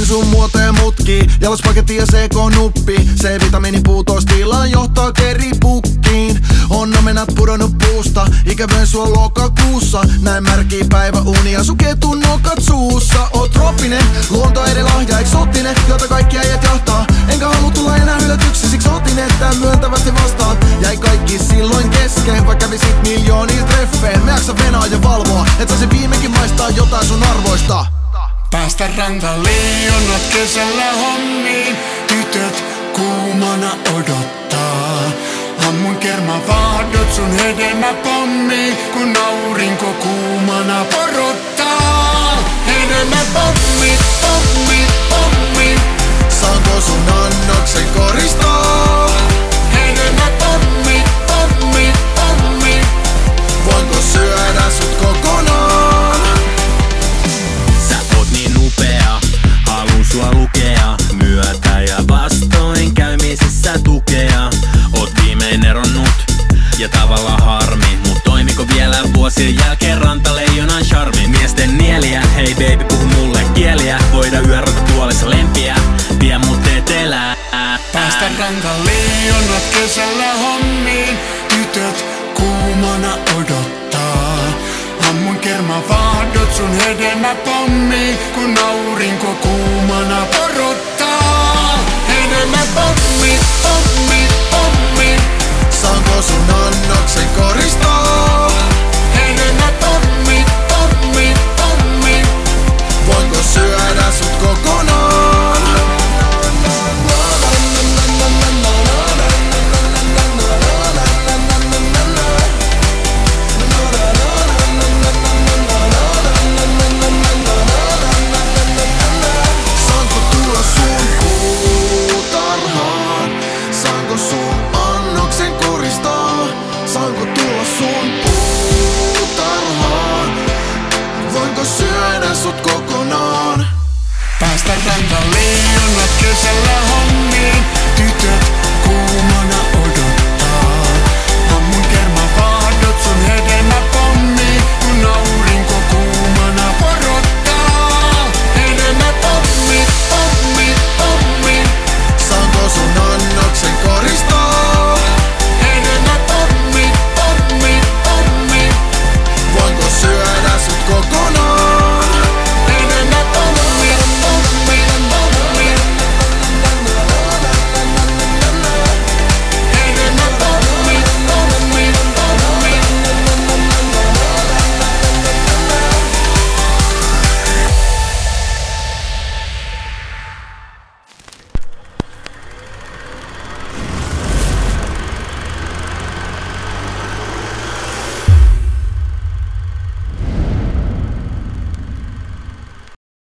sun muoteen mutki, jalaspaketti ja CK-nuppi. C-vitamiinipuutos tilaan johtaa keripukkiin. On omenat pudonnut puusta, ikävöin sua lokakuussa. Näin märkii päiväunia, sun ketun nokat suussa. Oot tropinen, luonto edellä lahja eksoottinen, jota kaikki äijät jahtaa. Enkä halua tulla enää hylätyksi, siksi otin, että myöntävästi vastaat. Jäi kaikki silloin kesken, vaikka kävisit miljoonia treffeen. Me jaksa venaa ja valvoa, et sä se viimekin maistaa jotain sun arvoista. Päästä rantaleijonat kesällä hommiin, tytöt kuumana odottaa. Ammun kermavahdot sun hedelmäpommiin, kun aurinko kuumana porottaa. Hedelmäpommit, pommit, pommit. Saanko sun annoksen koristaa? Hedelmäpommit, pommit, pommit. Voinko syödä sut kokonaan? Sä oot niin upea, haluun sua lukea. Myötä ja vastoin käymisessä tukea. Oot viimein eronnut ja tavallaan harmi, mut toimiko vielä vuosien jälkeen rantaleijonan charmi? Miesten nieliä, hei baby puhu mulle kieliä. Voida yörata puolessa lempiä, vie mut etelää. Päästä rantaleijonat kesällä hommiin, tytöt kuumana odottaa. Ammun kermavahdot sun hedelmäpommiin, kun aurinko kuumana porottaa. Hedelmäpommit, pommit, pommit. Saanko sun annoksen koristaa?